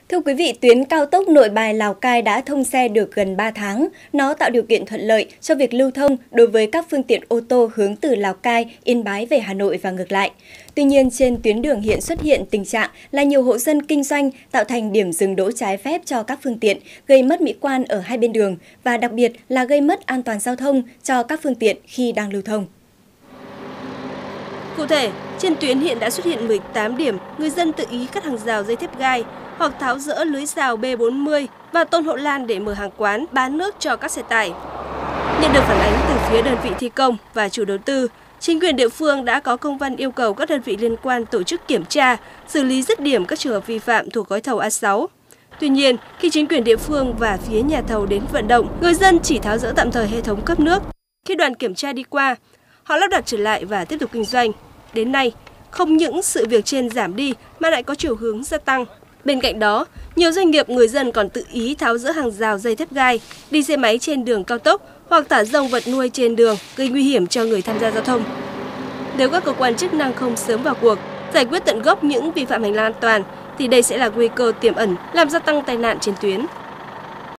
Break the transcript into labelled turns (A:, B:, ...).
A: Thưa quý vị, tuyến cao tốc Nội Bài - Lào Cai đã thông xe được gần 3 tháng. Nó tạo điều kiện thuận lợi cho việc lưu thông đối với các phương tiện ô tô hướng từ Lào Cai, Yên Bái về Hà Nội và ngược lại. Tuy nhiên, trên tuyến đường hiện xuất hiện tình trạng là nhiều hộ dân kinh doanh tạo thành điểm dừng đỗ trái phép cho các phương tiện, gây mất mỹ quan ở hai bên đường và đặc biệt là gây mất an toàn giao thông cho các phương tiện khi đang lưu thông.
B: Cụ thể, trên tuyến hiện đã xuất hiện 18 điểm người dân tự ý cắt hàng rào dây thép gai hoặc tháo dỡ lưới rào B40 và tôn hộ lan để mở hàng quán bán nước cho các xe tải. Nhận được phản ánh từ phía đơn vị thi công và chủ đầu tư, chính quyền địa phương đã có công văn yêu cầu các đơn vị liên quan tổ chức kiểm tra, xử lý dứt điểm các trường hợp vi phạm thuộc gói thầu A6. Tuy nhiên, khi chính quyền địa phương và phía nhà thầu đến vận động, người dân chỉ tháo dỡ tạm thời hệ thống cấp nước. Khi đoàn kiểm tra đi qua, họ lắp đặt trở lại và tiếp tục kinh doanh. Đến nay, không những sự việc trên giảm đi mà lại có chiều hướng gia tăng. Bên cạnh đó, nhiều doanh nghiệp người dân còn tự ý tháo dỡ hàng rào dây thép gai, đi xe máy trên đường cao tốc hoặc thả rông vật nuôi trên đường gây nguy hiểm cho người tham gia giao thông. Nếu các cơ quan chức năng không sớm vào cuộc, giải quyết tận gốc những vi phạm hành lang an toàn, thì đây sẽ là nguy cơ tiềm ẩn làm gia tăng tai nạn trên tuyến.